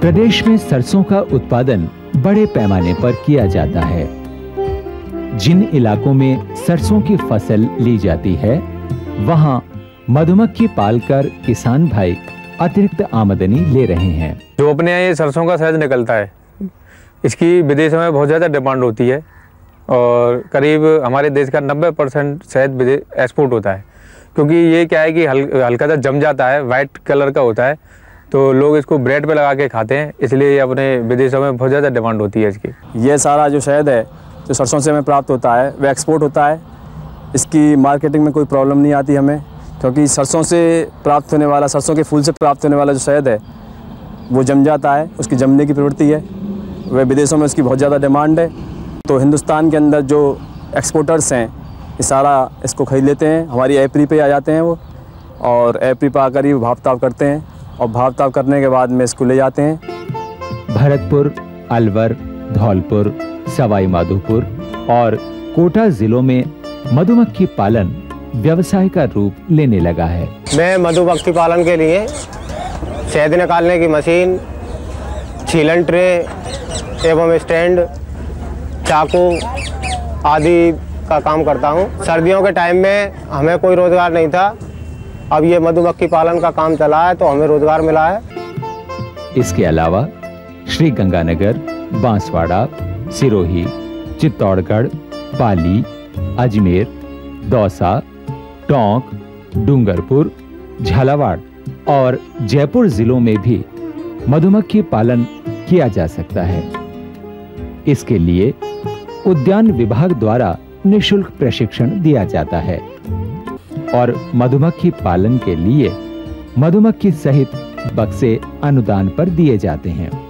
प्रदेश में सरसों का उत्पादन बड़े पैमाने पर किया जाता है। जिन इलाकों में सरसों की फसल ली जाती है, वहां मधुमक्खी पालकर किसान भाई अतिरिक्त आमदनी ले रहे हैं। जो अपने यहाँ ये सरसों का शहद निकलता है, इसकी विदेशों में बहुत ज़्यादा डिमांड होती है और करीब हमारे देश का 90% शहद एक्सपोर्ट होता है। क्योंकि ये क्या है कि हल्का सा जम जाता है, वाइट कलर का होता है, तो लोग इसको ब्रेड पे लगा के खाते हैं, इसलिए ये अपने विदेशों में बहुत ज़्यादा डिमांड होती है इसकी। ये सारा जो शहद है जो सरसों से हमें प्राप्त होता है वह एक्सपोर्ट होता है। इसकी मार्केटिंग में कोई प्रॉब्लम नहीं आती हमें, क्योंकि सरसों से प्राप्त होने वाला, सरसों के फूल से प्राप्त होने वाला जो शहद है वो जम जाता है, उसकी जमने की प्रवृत्ति है, वह विदेशों में उसकी बहुत ज़्यादा डिमांड है। तो हिंदुस्तान के अंदर जो एक्सपोर्टर्स हैं ये सारा इसको खरीद लेते हैं, हमारी एपरी पे आ जाते हैं वो, और एपरी पे आकर ही भाव ताव करते हैं और भाव ताव करने के बाद में इसको ले जाते हैं। भरतपुर, अलवर, धौलपुर, सवाई माधोपुर और कोटा जिलों में मधुमक्खी पालन व्यवसाय का रूप लेने लगा है। मैं मधुमक्खी पालन के लिए शहद निकालने की मशीन, छीलन ट्रे एवं स्टैंड, चाकू आदि का काम करता हूं। सर्दियों के टाइम में हमें कोई रोजगार नहीं था, अब ये मधुमक्खी पालन का काम चला है तो हमें रोजगार मिला है। इसके अलावा श्री गंगानगर, बांसवाड़ा, सिरोही, चित्तौड़गढ़, पाली, अजमेर, दौसा, टोंक, डूंगरपुर, झालावाड़ और जयपुर जिलों में भी मधुमक्खी पालन किया जा सकता है। इसके लिए उद्यान विभाग द्वारा निःशुल्क प्रशिक्षण दिया जाता है और मधुमक्खी पालन के लिए मधुमक्खी सहित बक्से अनुदान पर दिए जाते हैं।